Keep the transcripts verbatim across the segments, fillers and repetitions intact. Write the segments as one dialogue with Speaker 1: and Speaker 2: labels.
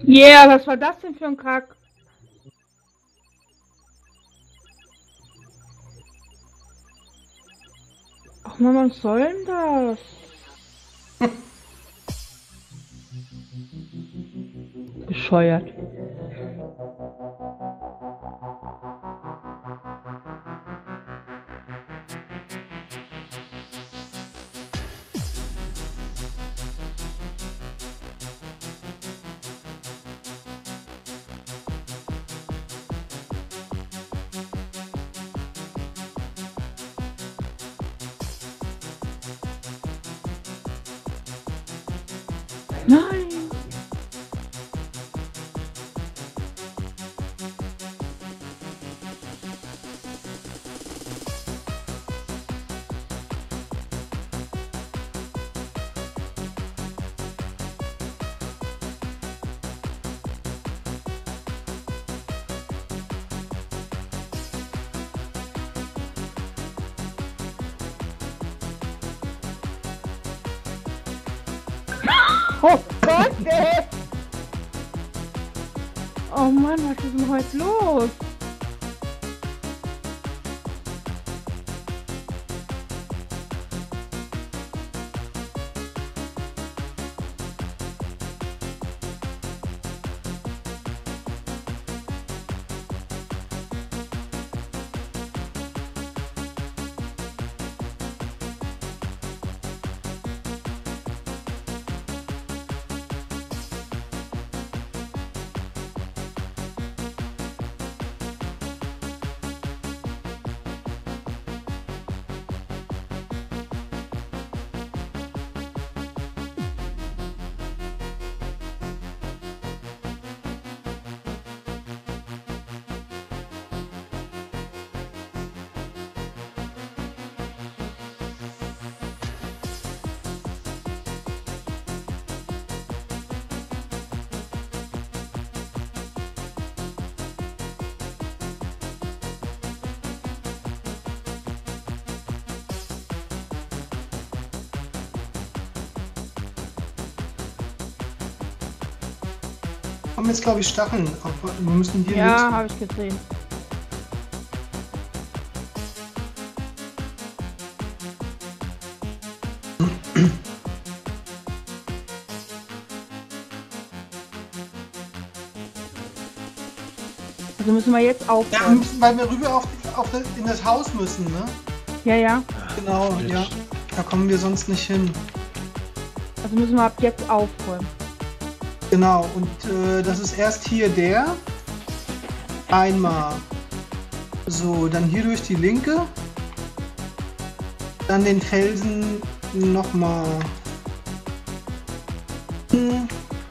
Speaker 1: Yeah, was war das denn für ein Kack? Ach man, was soll denn das? Bescheuert. Nein. Oh Gott, ey. Oh Mann, was ist denn heute los?
Speaker 2: Kommen jetzt, glaube ich, Stacheln. Aber wir müssen hier
Speaker 1: Ja,
Speaker 2: links.
Speaker 1: habe ich gesehen. Also müssen wir jetzt
Speaker 2: Ja, wir
Speaker 1: aufräumen.
Speaker 2: müssen, weil wir rüber auf, auf das, in das Haus müssen, ne?
Speaker 1: Ja, ja.
Speaker 2: Genau, ja. Da kommen wir sonst nicht hin.
Speaker 1: Also müssen wir ab jetzt aufräumen.
Speaker 2: Genau, und äh, das ist erst hier der. Einmal. So, dann hier durch die linke. Dann den Felsen nochmal. Hm.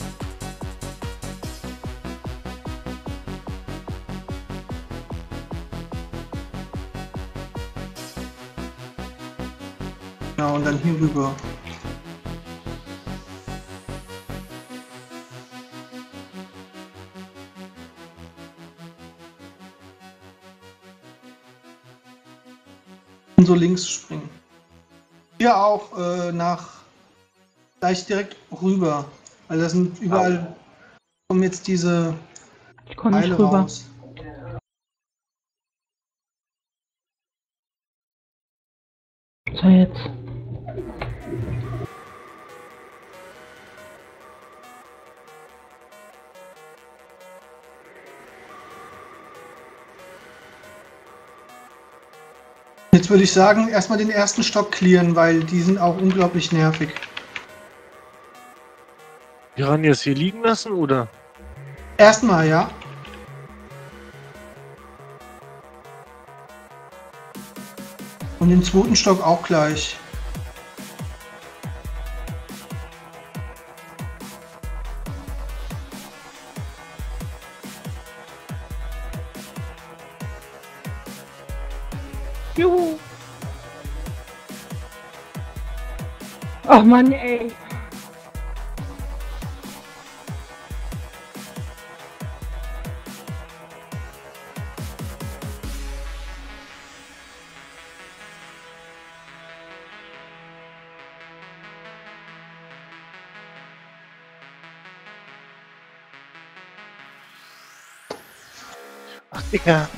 Speaker 2: Ja, und dann hier rüber. Und so links springen. Hier auch äh, nach gleich direkt rüber. Weil das sind überall kommen jetzt diese
Speaker 1: Ich komme nicht
Speaker 2: Pfeile
Speaker 1: rüber.
Speaker 2: raus.
Speaker 1: So, jetzt.
Speaker 2: Jetzt würde ich sagen, erstmal den ersten Stock clearen, weil die sind auch unglaublich nervig.
Speaker 3: Piranhas hier liegen lassen, oder?
Speaker 2: Erstmal, ja. Und den zweiten Stock auch gleich.
Speaker 1: Juhu. Oh Mann, ey.
Speaker 3: Ach, Digga.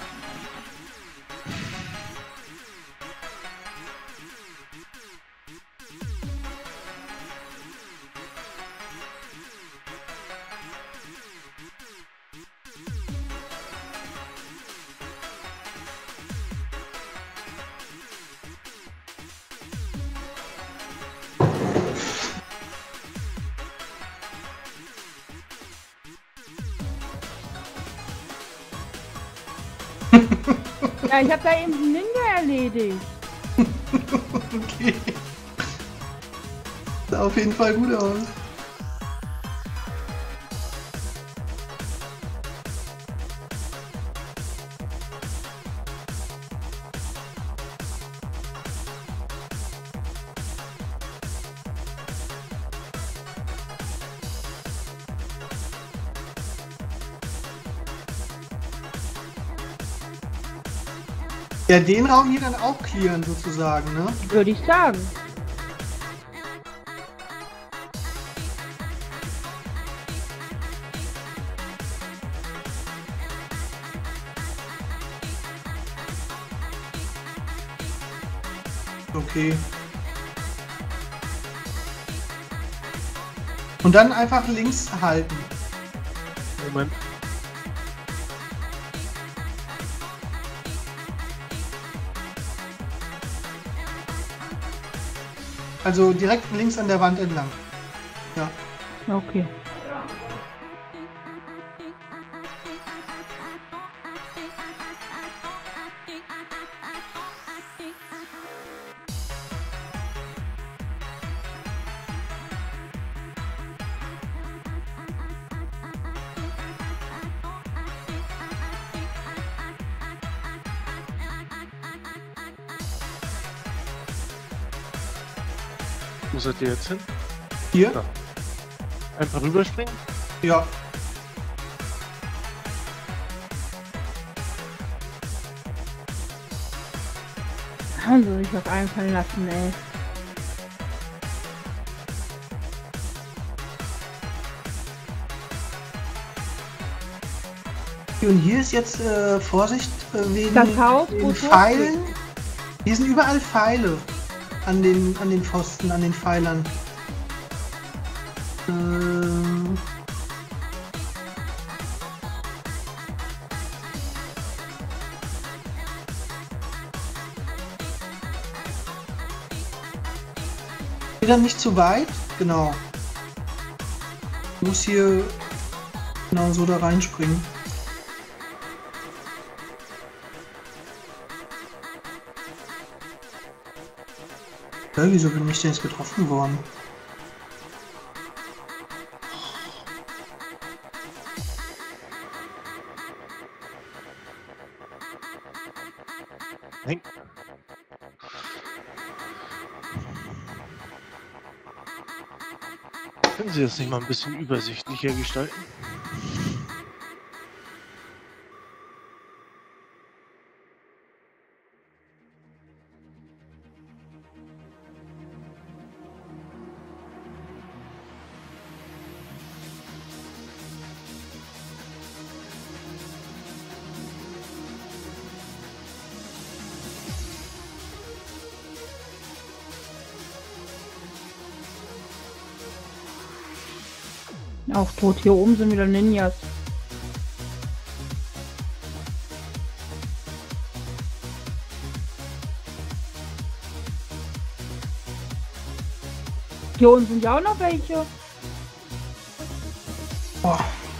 Speaker 1: Ja, ich hab da eben einen Ninja erledigt.
Speaker 2: Okay. Sah auf jeden Fall gut aus. Ja, den Raum hier dann auch clearen sozusagen, ne?
Speaker 1: Würde ich sagen.
Speaker 2: Okay. Und dann einfach links halten.
Speaker 3: Moment.
Speaker 2: Also direkt links an der Wand entlang. Ja.
Speaker 1: Okay.
Speaker 3: Wo seid ihr jetzt hin?
Speaker 2: Hier?
Speaker 3: Ja. Einfach rüberspringen?
Speaker 2: Ja.
Speaker 1: Haben sie sich was einfallen lassen, ey.
Speaker 2: Und hier ist jetzt äh, Vorsicht äh, wegen
Speaker 1: Das Haus, wo
Speaker 2: den
Speaker 1: es
Speaker 2: Pfeilen. Hier sind überall Pfeile an den, an den Pfosten, an den Pfeilern. Äh, Wieder nicht zu weit, genau. Du musst hier genau so da reinspringen. Ja, wieso bin ich denn jetzt getroffen worden?
Speaker 3: Nein. Können Sie das nicht mal ein bisschen übersichtlicher gestalten?
Speaker 1: Auch tot. Hier oben sind wieder Ninjas. Hier unten sind ja auch noch welche.
Speaker 2: Boah.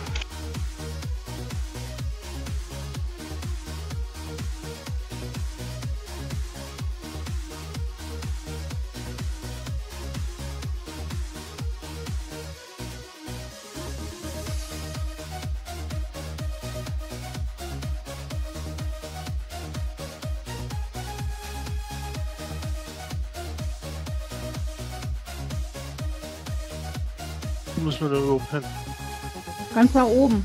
Speaker 3: Wo müssen wir da oben hin?
Speaker 1: Ganz nach oben.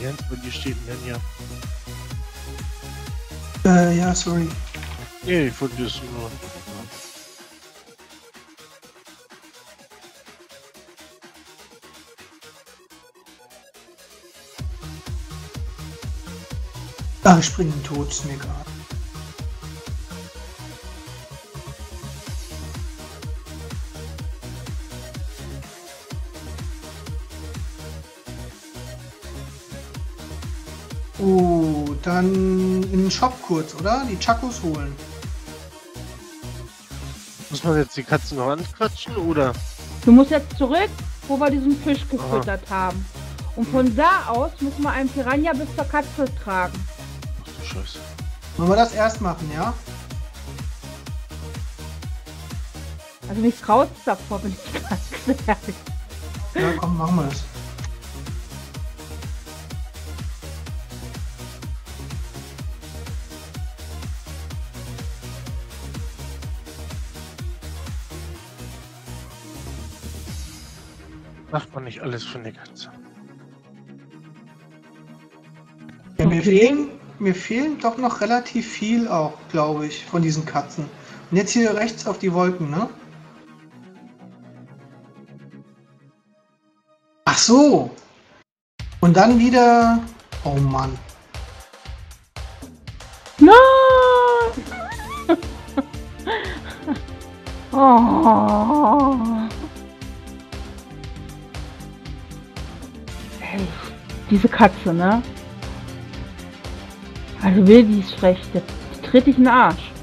Speaker 3: Jens, bei dir steht denn ja.
Speaker 2: Äh, ja, sorry.
Speaker 3: Nee, ich wollte das nur.
Speaker 2: Ach, ich springe den Tod, ist mir egal. Oh, dann in den Shop kurz, oder? Die Chakos holen.
Speaker 3: Muss man jetzt die Katzen noch anquatschen, oder?
Speaker 1: Du musst jetzt zurück, wo wir diesen Fisch gefüttert haben. Und von da aus müssen wir einen Piranha bis zur Katze tragen.
Speaker 3: Ach du Scheiße.
Speaker 2: Wollen wir das erst machen, ja?
Speaker 1: Also mich traut's davor, bin ich ganz ehrlich.
Speaker 2: Ja, komm, machen wir das.
Speaker 3: Macht man nicht alles für eine Katze.
Speaker 2: Ja, mir,
Speaker 1: Okay.
Speaker 2: fehlen, mir fehlen doch noch relativ viel auch, glaube ich, von diesen Katzen. Und jetzt hier rechts auf die Wolken, ne? Ach so. Und dann wieder... Oh Mann.
Speaker 1: Nein! Oh. Ey, diese Katze, ne? Also will die ist frech, die die tritt dich in den Arsch.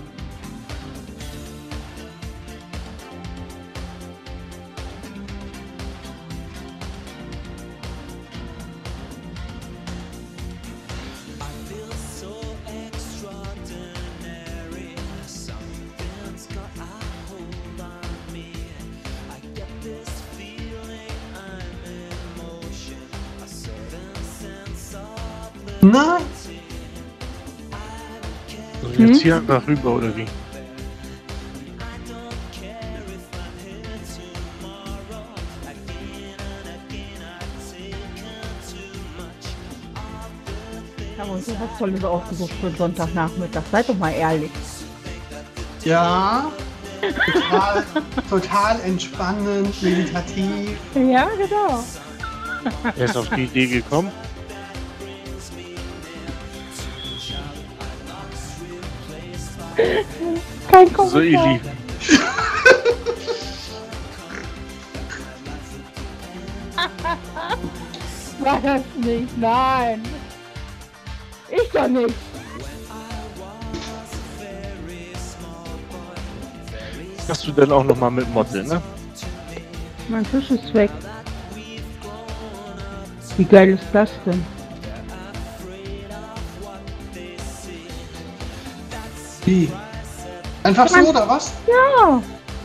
Speaker 2: Nein.
Speaker 3: Und jetzt
Speaker 1: Hm?
Speaker 3: hier einfach rüber, oder wie?
Speaker 1: Ja, und so was Tolles ausgesucht für Sonntagnachmittag. Seid doch mal ehrlich.
Speaker 2: Ja. Total, total entspannend, meditativ.
Speaker 1: Ja, genau.
Speaker 3: Er ist auf die Idee gekommen.
Speaker 1: Kein Kommentar.
Speaker 3: So, ihr Lieben.
Speaker 1: War das nicht? Nein. Ich doch nicht.
Speaker 3: Hast du denn auch noch mal mit Motte, ne?
Speaker 1: Mein Fisch ist weg. Wie geil ist das denn?
Speaker 2: Wie? Einfach so, oder was?
Speaker 1: Ja.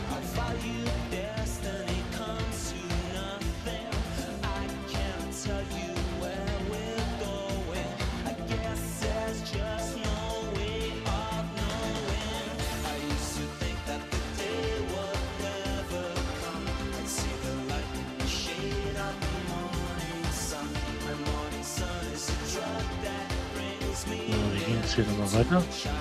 Speaker 3: So, wir gehen jetzt hier nochmal weiter.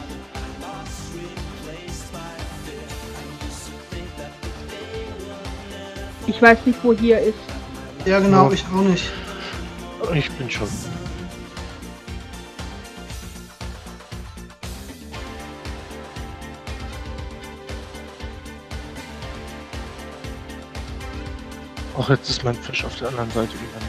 Speaker 1: Ich weiß nicht, wo hier ist.
Speaker 2: Ja, genau,
Speaker 3: Ja.
Speaker 2: ich auch nicht.
Speaker 3: Ich bin schon. Ach, jetzt ist mein Fisch auf der anderen Seite gegangen.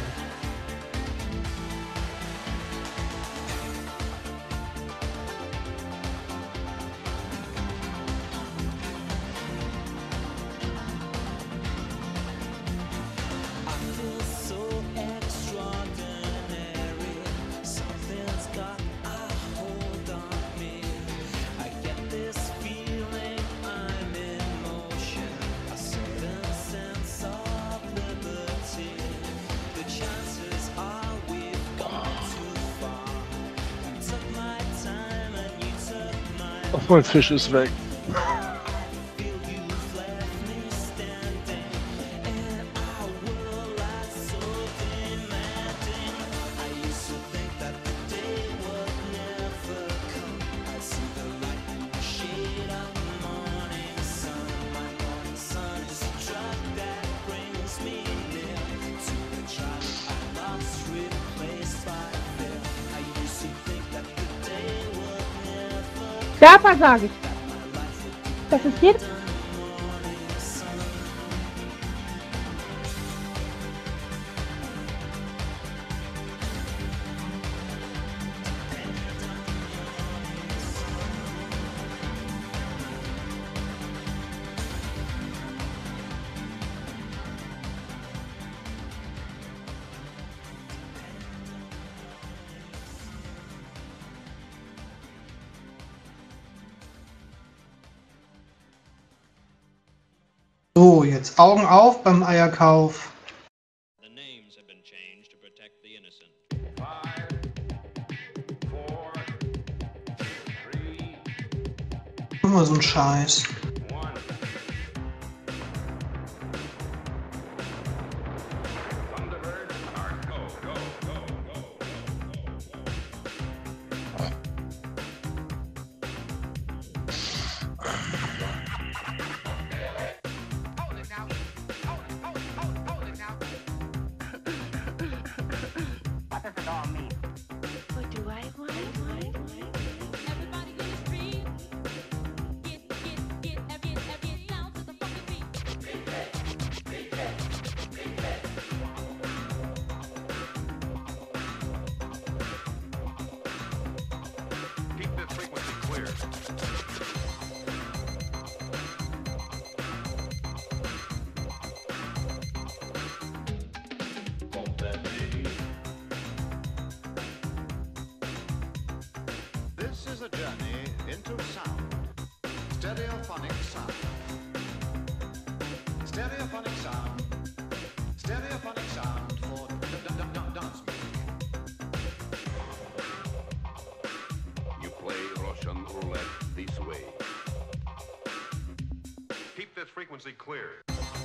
Speaker 3: Ach, mein Fisch ist weg.
Speaker 1: Da versage ich das. Das ist jetzt.
Speaker 2: So, jetzt Augen auf beim Eierkauf.
Speaker 4: The names have been changed to protect the innocent.
Speaker 5: Five, four, three,
Speaker 2: Immer so ein Scheiß.
Speaker 5: one. Thunderbirds are go, go, go, go, go, go, go.
Speaker 6: Hold it now. Hold it, hold it, hold it, hold it now. What does it all mean?
Speaker 7: What do I want?
Speaker 8: Everybody in the street, get, get, get, get, get, get down to the fucking beat.
Speaker 5: Keep this frequency clear.
Speaker 9: This is a journey into sound. Stereophonic sound. Stereophonic sound. Stereophonic sound for d- d- d- d- dance music.
Speaker 5: You play Russian roulette this way. Keep this frequency clear.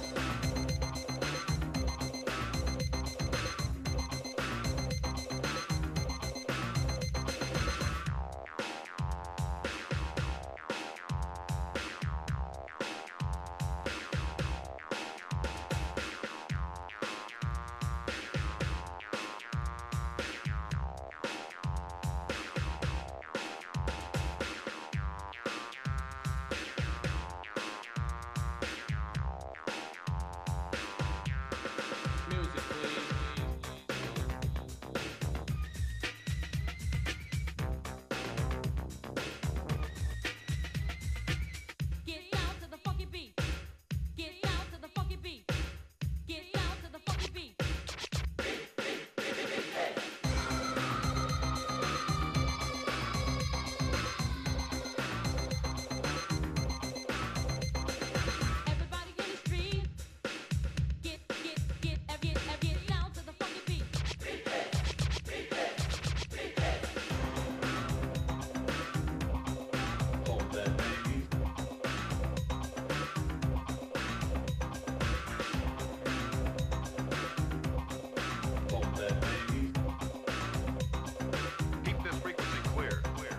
Speaker 8: Get down to the funky beat. Get down to the funky beat. Get down to the funky beat. Everybody in the street, get, get, get, get, get, get down to the funky beat.
Speaker 5: Keep this frequency clear. Clear.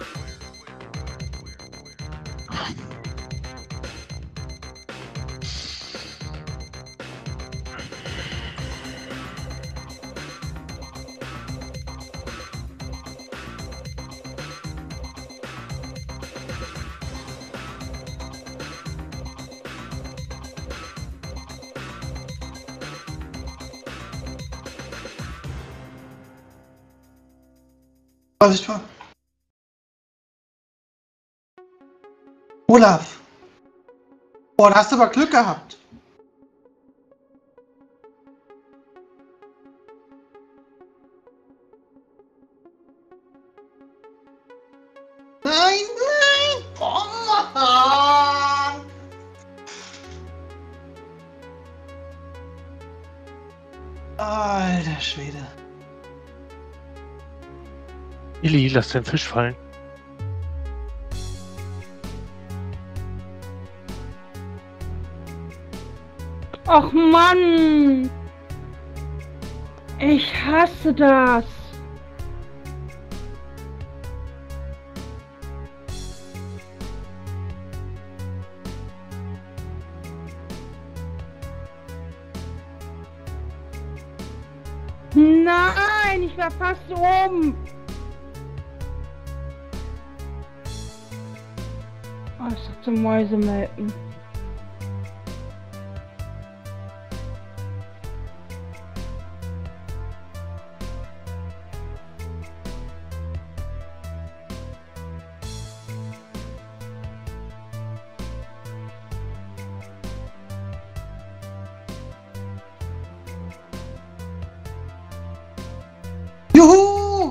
Speaker 2: Vorsicht vor. Olaf. Boah, da hast du aber Glück gehabt. Nein, nein. Oh Mann. Alter Schwede.
Speaker 3: Ili, lass den Fisch fallen.
Speaker 1: Och Mann! Ich hasse das! Nein, ich war fast oben! Oh, ich sag zum Mäusemelken.
Speaker 2: Juhu!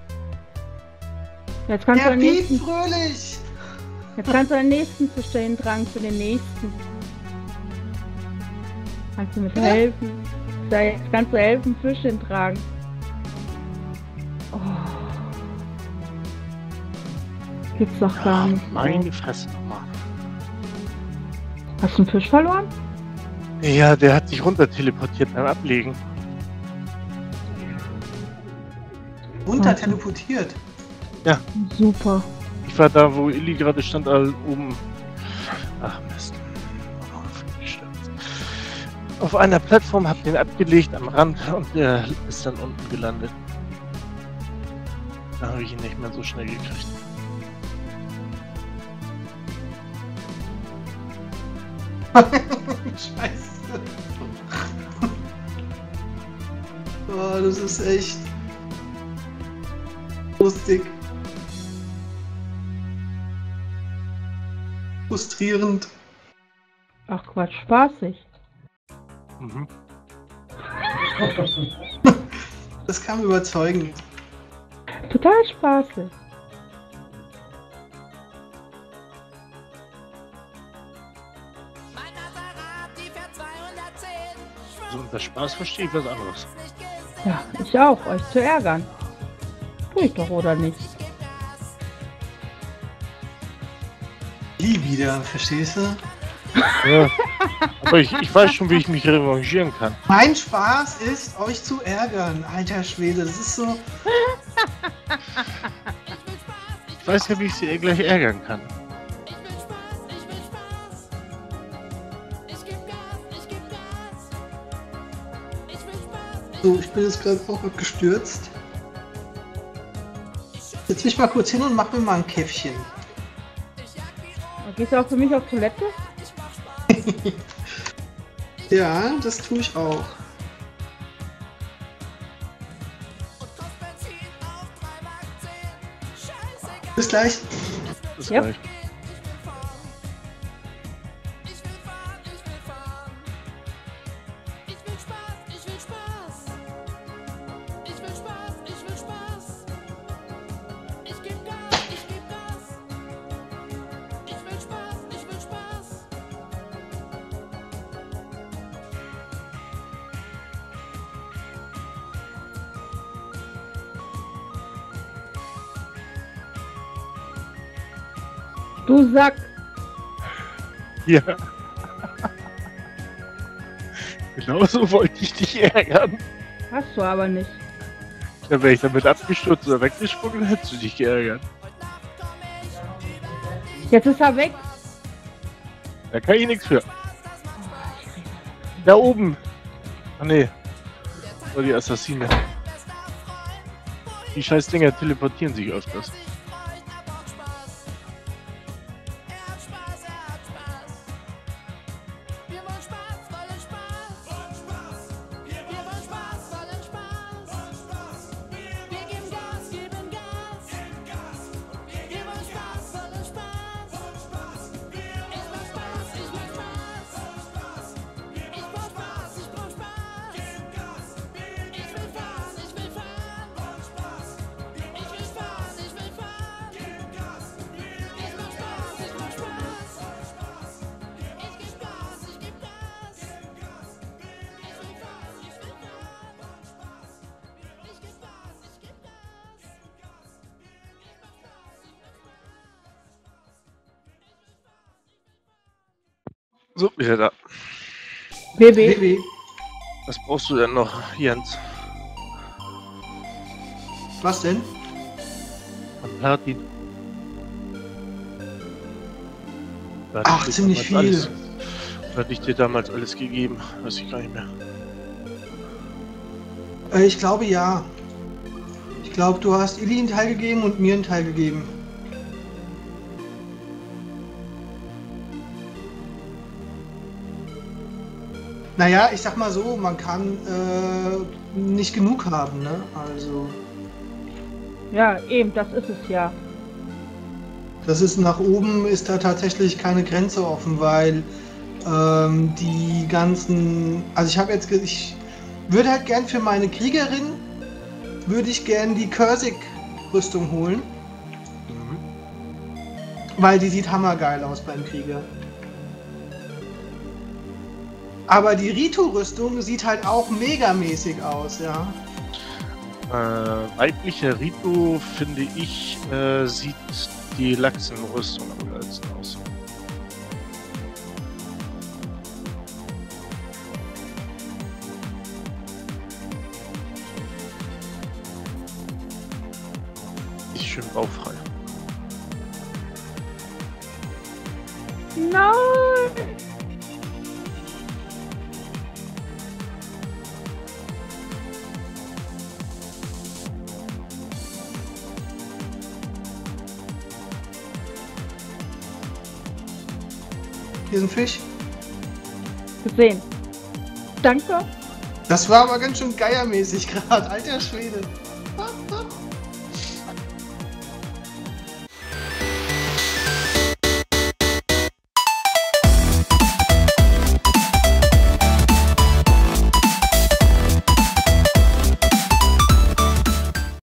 Speaker 1: Jetzt kannst du
Speaker 2: Der
Speaker 1: den
Speaker 2: piept
Speaker 1: nächsten,
Speaker 2: fröhlich!
Speaker 1: jetzt kannst du den nächsten zu stellen tragen, für den nächsten. Kannst du mir
Speaker 2: Ja.
Speaker 1: helfen? Da jetzt kannst du helfen, Fischchen tragen. Oh. Gibt's doch gar nicht.
Speaker 3: Meine Fresse nochmal.
Speaker 1: Hast du einen Fisch verloren?
Speaker 3: Ja, der hat sich runter teleportiert beim Ablegen.
Speaker 2: Runter
Speaker 1: Okay.
Speaker 2: teleportiert.
Speaker 1: Super.
Speaker 3: Ich war da, wo Illy gerade stand, all oben. Ach Mist. Auf einer Plattform, hab den abgelegt am Rand und der ist dann unten gelandet. Da habe ich ihn nicht mehr so schnell gekriegt.
Speaker 2: Scheiße. Oh, das ist echt lustig. Frustrierend.
Speaker 1: Ach Quatsch, spaßig.
Speaker 3: Mhm.
Speaker 2: Das kam überzeugend.
Speaker 1: Total spaßig.
Speaker 3: So unter Spaß verstehe ich was anderes.
Speaker 1: Ja, ich auch, euch zu ärgern. Tu ich doch, oder nicht?
Speaker 2: Die wieder, verstehst du?
Speaker 3: Ja. Aber ich, ich weiß schon, wie ich mich revanchieren kann.
Speaker 2: Mein Spaß ist, euch zu ärgern. Alter Schwede, das ist so...
Speaker 3: Ich weiß ja, wie ich sie gleich ärgern kann.
Speaker 2: So, ich bin jetzt gerade auch abgestürzt. Setz mich mal kurz hin und mach mir mal ein Käffchen.
Speaker 1: Gehst du auch für mich auf Toilette?
Speaker 2: Ja, das tue ich auch. Bis gleich.
Speaker 3: Bis
Speaker 1: Ja.
Speaker 3: gleich.
Speaker 1: Du Sack!
Speaker 3: Ja. Genau so wollte ich dich ärgern.
Speaker 1: Hast du aber nicht.
Speaker 3: Ja, wäre ich damit abgestürzt oder weggesprungen, hättest du dich geärgert.
Speaker 1: Jetzt ist er weg.
Speaker 3: Da kann ich nichts für. Da oben. Ah ne. Das war die Assassine. Die scheiß Dinger teleportieren sich öfters. So, wieder da.
Speaker 1: Baby.
Speaker 2: Baby,
Speaker 3: Was brauchst du denn noch, Jens?
Speaker 2: was denn?
Speaker 3: An Platin? Da hatte
Speaker 2: Ach,
Speaker 3: ich dir
Speaker 2: ziemlich
Speaker 3: damals
Speaker 2: viel.
Speaker 3: Alles, da hatte ich dir damals alles gegeben, weiß ich gar nicht mehr.
Speaker 2: Äh, ich glaube ja. Ich glaube, du hast Ili einen Teil gegeben und mir einen Teil gegeben. Naja, ich sag mal so, man kann äh, nicht genug haben, ne? Also,
Speaker 1: Ja, eben, das ist es ja.
Speaker 2: das ist nach oben ist da tatsächlich keine Grenze offen, weil ähm, die ganzen. Also ich habe jetzt. ge- Ich würde halt gern für meine Kriegerin würde ich gern die Cursig-Rüstung holen, weil die sieht hammergeil aus beim Krieger. Aber die Ritu-Rüstung sieht halt auch megamäßig aus, ja.
Speaker 3: Äh, weibliche Ritu, finde ich, äh, sieht die Lachsenrüstung am geilsten aus. Ist schön baufrei.
Speaker 1: Nein!
Speaker 2: Hier ist ein Fisch.
Speaker 1: Gesehen. Danke.
Speaker 2: Das war aber ganz schön geiermäßig gerade, alter Schwede.